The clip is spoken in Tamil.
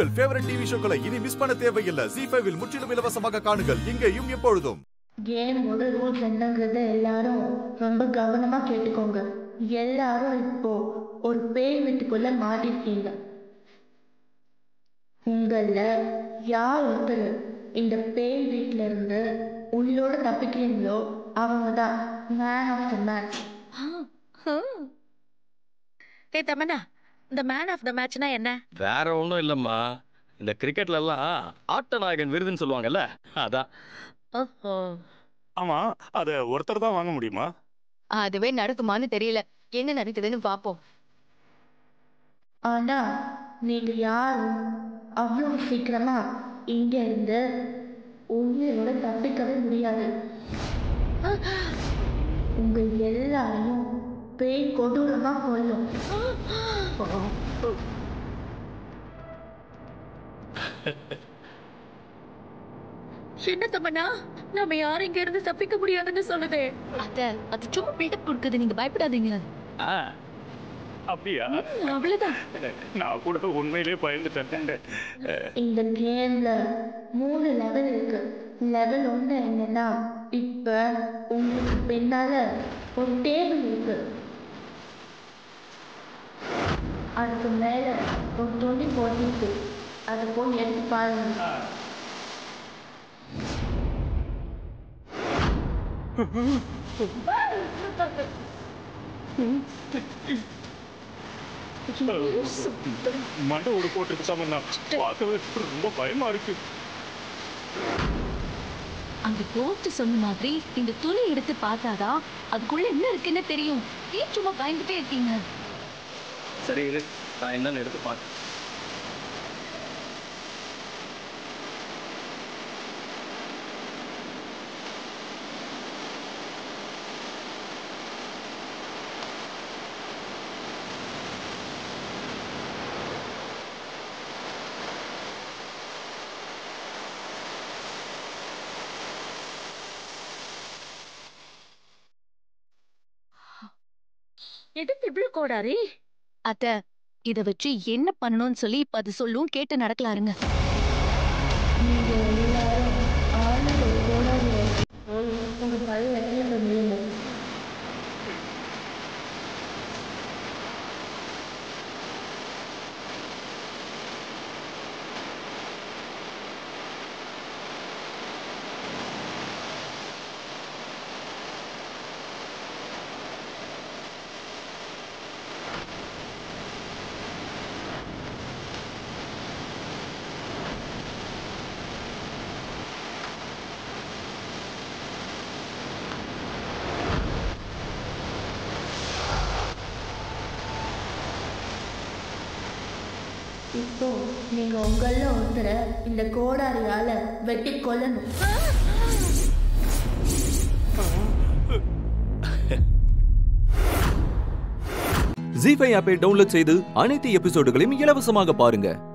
உங்கள் ஃபேவரட் டிவி ஷோக்களை இனி மிஸ் பண்ண தேவையில்லை. ZEE5 இல் முற்றிலும் இலவசமாக காணுங்கள். இங்கேயும் எப்பொழுதும். கேமோட ரூல்ஸ் என்னங்கிறத எல்லாரும் ரொம்ப கவனமா கேட்டுக்கோங்க. எல்லாரும் இப்போ ஒரு பேய் வீட்டுக்குள்ள மாட்டிருக்கீங்க. உங்கள யார் ஒருத்தர் இந்த பேய் வீட்டுல இருந்து உள்ளோட தப்பிக்கிறீங்களோ அவங்க தான் மேன் ஆஃப் த மேட்ச். ஏய் தமன்னா, இந்த மேன் ஆஃப் த மேட்ச்னா என்ன? வேற ஒன்றும் இல்லைம்மா, இந்த கிரிக்கெட்ல எல்லாம் ஆட்ட நாயகன் விருதுன்னு சொல்லுவாங்கல்ல, அதான். ஓஹோ. ஆமா, அத ஒருத்தர் தான் வாங்க முடியுமா? அதுவே நடக்குமான்னு தெரியல. என்ன நடக்குதுன்னு பாப்போம். ஆனா நீங்க யாரும் அவ்வளவு சீக்கிரமா இங்க இருந்து உங்களோட தப்பிக்கவே முடியாது. உங்க எல்லாரையும் பேய் கொடூரமா கொல்லும். என்ன தமன்னா, நம்ம யாரும் இங்க இருந்து தப்பிக்க முடியாதுன்னு சொல்லுதே. அது சும்மா பில்டப் கொடுக்குது, நீங்க பயப்படாதீங்க. அப்படியா? அவ்வளவுதான். நான் கூட உண்மையிலே பயந்துட்டேன். இந்த கேம்ல 3 லெவல் இருக்கு. லெவல் 1 என்னன்னா, இப்ப உங்களுக்கு பின்னால ஒரு டேபிள் இருக்கு. அதுக்கு மேல ஒரு துணி போட்டிருக்கு. அதை போய் எடுத்து பாருங்க. மண்டை ஓடு போட்டு சமந்தா பார்க்கவே ரொம்ப பயமா இருக்கு. அந்த போட்டு சொன்ன மாதிரி இந்த துணி எடுத்து பார்த்தாதான் அதுக்குள்ள என்ன இருக்குன்னு தெரியும். ஏன் சும்மா பயந்துட்டே இருக்கீங்க? சரி இரு, நான் என்னன்னு எடுத்து பார்க்க. எதுக்கு இவ்வளவு கோடாரி? இத வச்சு என்ன பண்ணணும்னு சொல்லி இப்ப அது சொல்லும், கேட்டு நடக்கலாருங்க. நீங்க எல்லாரும் ஆளுக்கு ஒரு கோடாரி உங்க பழைய இடத்துல நில்லுங்க. இப்போ நீங்க உங்கள ஒருத்தரை இந்த கோடாரியால வெட்டி கொல்லணும். ZEE5 ஆப்பை டவுன்லோட் செய்து அனைத்து எபிசோடுகளையும் இலவசமாக பாருங்க.